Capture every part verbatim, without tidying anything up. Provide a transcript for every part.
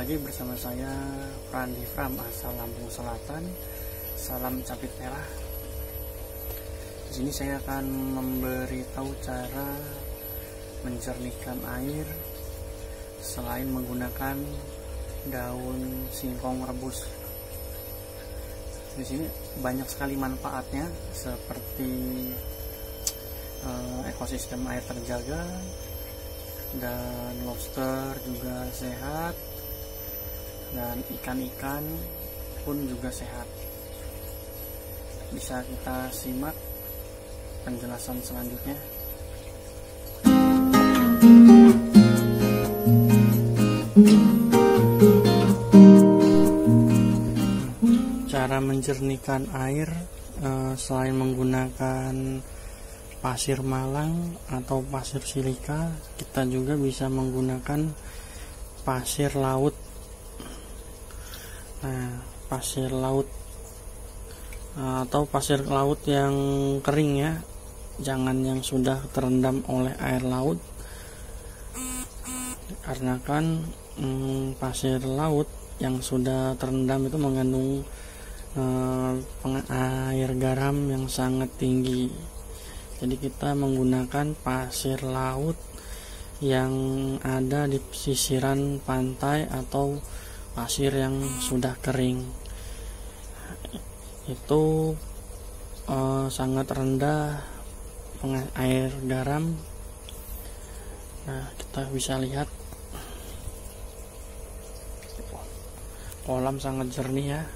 lagi bersama saya Prandi Fram asal Lampung Selatan. Salam capit merah. Di sini saya akan memberitahu cara menjernihkan air selain menggunakan daun singkong rebus. Di sini banyak sekali manfaatnya, seperti eh, ekosistem air terjaga, dan lobster juga sehat, dan ikan-ikan pun juga sehat. Bisa kita simak penjelasan selanjutnya. Cara menjernihkan air eh, selain menggunakan pasir malang atau pasir silika, kita juga bisa menggunakan pasir laut. Nah, pasir laut atau pasir laut yang kering ya, jangan yang sudah terendam oleh air laut, karena kan hmm, pasir laut yang sudah terendam itu mengandung eh, air garam yang sangat tinggi. Jadi kita menggunakan pasir laut yang ada di pesisiran pantai atau pasir yang sudah kering. Itu eh, sangat rendah air garam. Nah, kita bisa lihat kolam sangat jernih ya,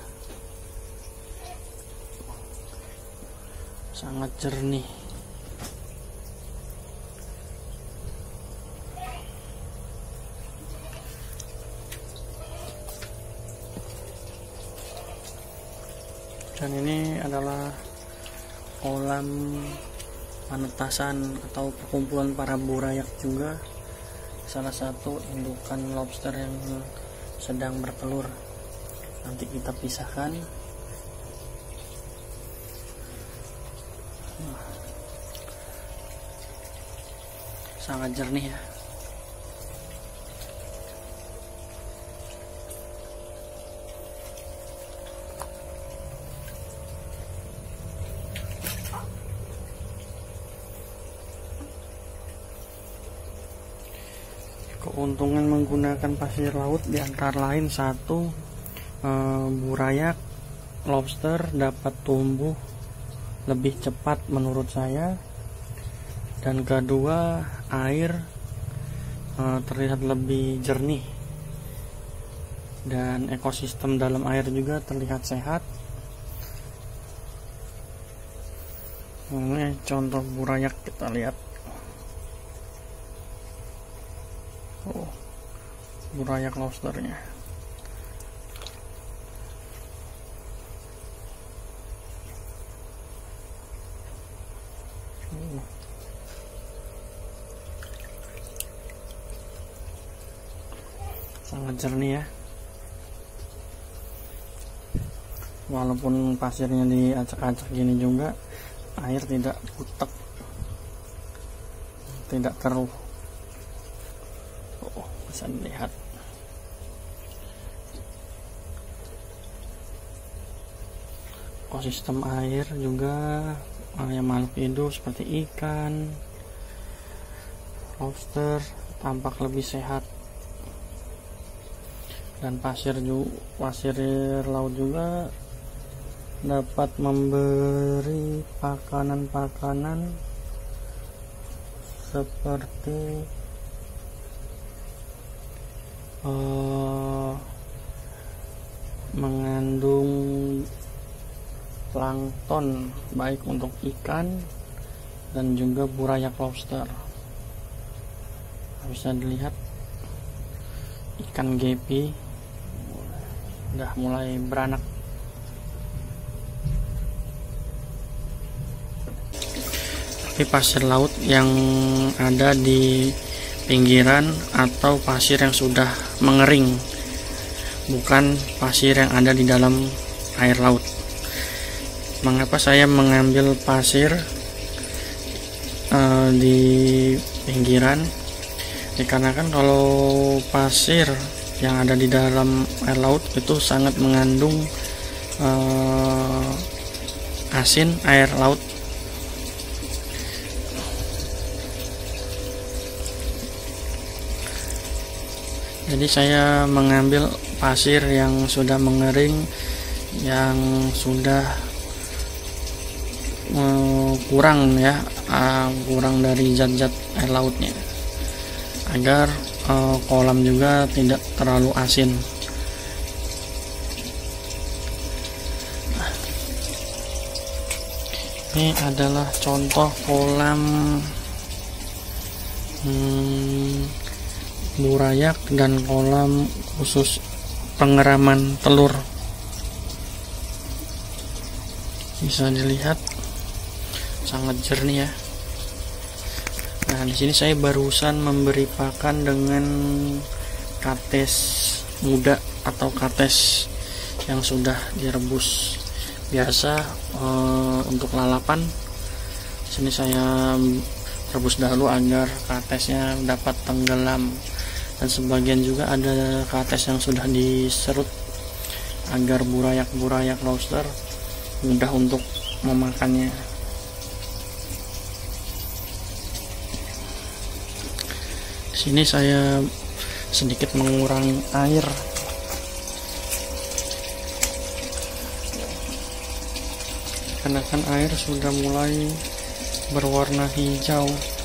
sangat jernih. Dan ini adalah kolam penetasan atau perkumpulan para burayak juga, salah satu indukan lobster yang sedang bertelur. Nanti kita pisahkan. Sangat jernih ya. Keuntungan menggunakan pasir laut di antara lain, satu, e, burayak lobster dapat tumbuh lebih cepat menurut saya, dan kedua, air e, terlihat lebih jernih, dan ekosistem dalam air juga terlihat sehat. Ini contoh burayak, kita lihat. Oh, burayak lobsternya. Oh. Sangat jernih ya. Walaupun pasirnya diacak-acak gini juga, air tidak butek, tidak keruh. Oh, bisa dilihat. Ekosistem air juga yang makhluk hidup seperti ikan, lobster tampak lebih sehat, dan pasir juga, pasir laut juga dapat memberi pakanan-pakanan seperti Uh, mengandung plankton baik untuk ikan dan juga burayak lobster. Bisa dilihat ikan gepi udah mulai beranak. Tapi pasir laut yang ada di pinggiran atau pasir yang sudah mengering, bukan pasir yang ada di dalam air laut. Mengapa saya mengambil pasir uh, di pinggiran? Dikarenakan kalau pasir yang ada di dalam air laut itu sangat mengandung uh, asin air laut. Jadi saya mengambil pasir yang sudah mengering, yang sudah uh, kurang ya, uh, kurang dari zat-zat air lautnya, agar uh, kolam juga tidak terlalu asin. Ini adalah contoh kolam hmm, burayak dan kolam khusus pengeraman telur. Bisa dilihat sangat jernih ya. Nah, di sini saya barusan memberi pakan dengan kates muda atau kates yang sudah direbus. Biasa eh, untuk lalapan, di sini saya rebus dahulu agar katesnya dapat tenggelam, dan sebagian juga ada kates yang sudah diserut agar burayak-burayak lobster mudah untuk memakannya. Di sini saya sedikit mengurangi air karena kan air sudah mulai berwarna hijau.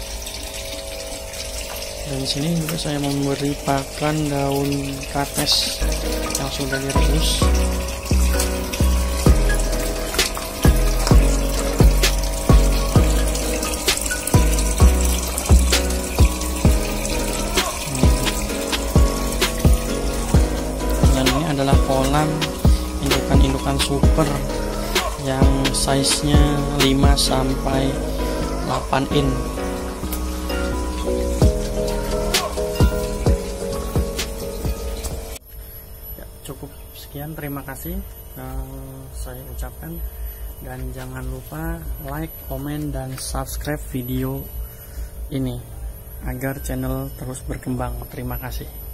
Dan di sini juga saya memberi pakan daun kates yang sudah direbus. Dan ini adalah kolam indukan-indukan super yang size-nya lima sampai delapan in. Ya, cukup sekian, terima kasih uh, saya ucapkan, dan jangan lupa like, komen, dan subscribe video ini agar channel terus berkembang. Terima kasih.